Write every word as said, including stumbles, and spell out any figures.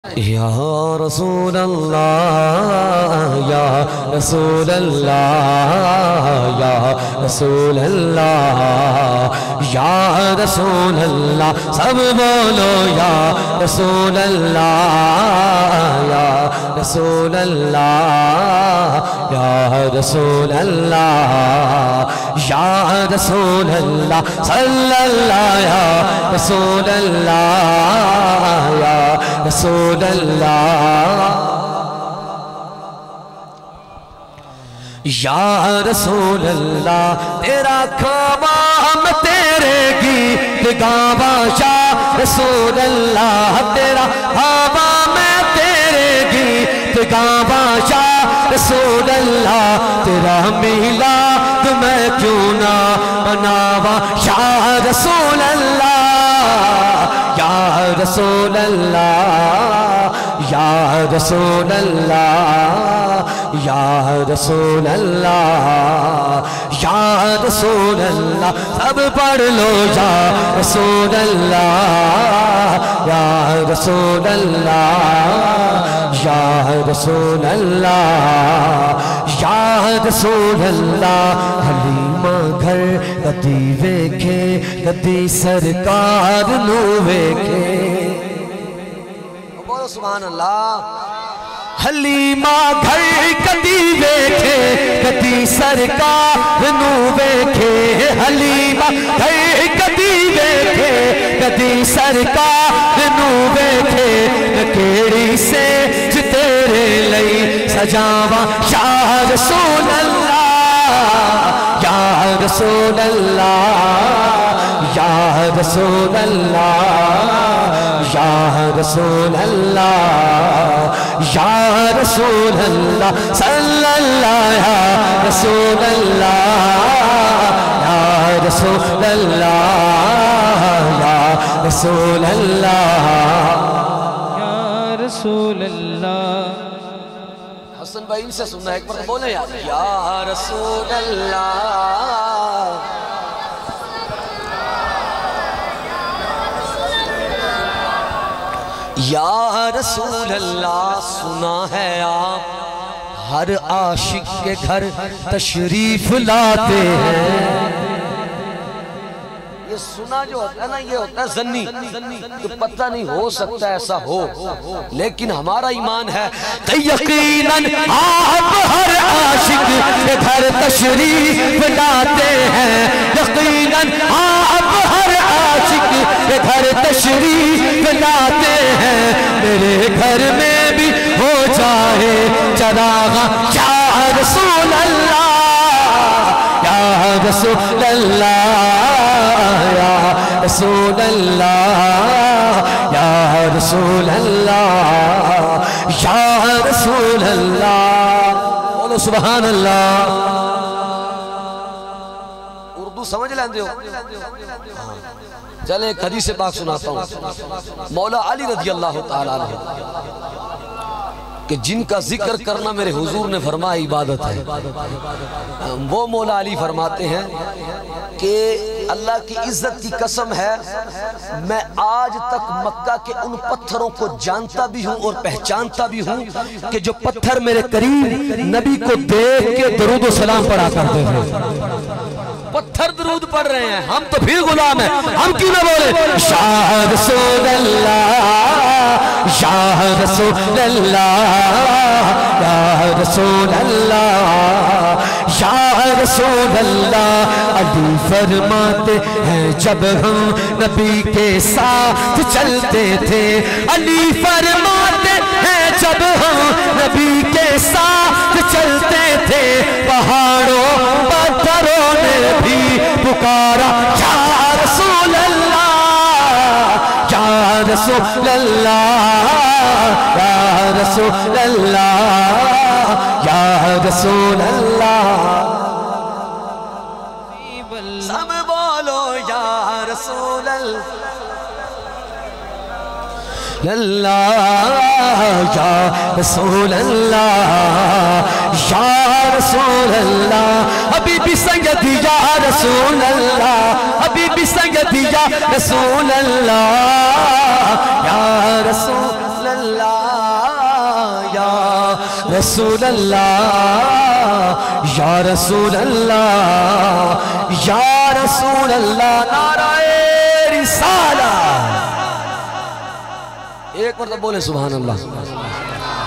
یا رسول اللہ یا رسول اللہ یا رسول اللہ یا رسول اللہ سب بولو یا رسول اللہ یا رسول اللہ یا رسول اللہ یا رسول اللہ صلی اللہ یا رسول اللہ یا رسول اللہ یا رسول اللہ تیرا کھاوا میں تیرے گیت گاوا یا رسول اللہ تیرا کھاوا میں تیرے گیت گاوا یا رسول اللہ تیرا میلاد میں کیوں نہ مناوا یا رسول اللہ یا رسول اللہ یا رسول اللہ یا رسول اللہ یا رسول اللہ سب پڑھ لو یا رسول اللہ یا رسول اللہ یا رسول اللہ یا رسول اللہ حلیمہ گھر کدی ویکھے کدی سرکار نو ویکھے بولو سبحان اللہ حلیمہ گھر کدی ویکھے کدی سرکار نو ویکھے حلیمہ گھر کدی ویکھے کدی سرکار نو ویکھے نکیڑی سے تیرے لئی سجاوا یا رسول اللہ یا رسول اللہ یا رسول اللہ یا رسول اللہ یا رسول اللہ صلی اللہ یا رسول اللہ یا رسول اللہ یا رسول اللہ یا رسول اللہ حسن بھائی ان سے سننا ہے ایک بار بولیں یا یا رسول اللہ یا رسول اللہ سنا ہے آپ ہر عاشق کے گھر تشریف لاتے ہیں یہ سنا جو ہوتا ہے نا یہ ہوتا ہے ظنی کہ پتہ نہیں ہو سکتا ایسا ہو لیکن ہمارا ایمان ہے کہ یقیناً آپ ہر عاشق کے گھر تشریف لاتے ہیں یقیناً آپ ہر عاشق کے گھر تشریف لاتے ہیں میرے گھر میں بھی ہو جائے چراغ یا رسول اللہ یا رسول اللہ یا رسول اللہ یا رسول اللہ یا رسول اللہ بولو سبحان اللہ اردو سمجھ لیندے ہو چلیں ایک حدیث پاک سناتا ہوں مولا علی رضی اللہ تعالیٰ عنہ کہ جن کا ذکر کرنا میرے حضور نے فرمایا عبادت ہے وہ مولا علی فرماتے ہیں کہ اللہ کی عزت کی قسم ہے میں آج تک مکہ کے ان پتھروں کو جانتا بھی ہوں اور پہچانتا بھی ہوں کہ جو پتھر میرے قریب نبی کو دیکھ کے درود و سلام پڑھا کرتے ہیں پتھر درود پڑھ رہے ہیں ہم تو بھی غلام ہیں ہم کیوں نہ بولے یا رسول اللہ یا رسول اللہ یا رسول اللہ یا رسول اللہ علی فرماتے ہیں جب ہم نبی کے ساتھ چلتے تھے علی فرماتے ہیں جب ہم نبی کے ساتھ چلتے تھے پہاڑوں پتھروں نے بھی پکارا یا رسول اللہ یا رسول اللہ یا رسول اللہ یا رسول اللہ سب بولو یا رسول اللہ یا رسول اللہ یا رسول اللہ حبیبی سید یا رسول اللہ حبیبی سید یا رسول اللہ یا رسول اللہ یا رسول اللہ یا رسول اللہ یا رسول اللہ نعرہ رسالہ ایک مرتبہ بولے سبحان اللہ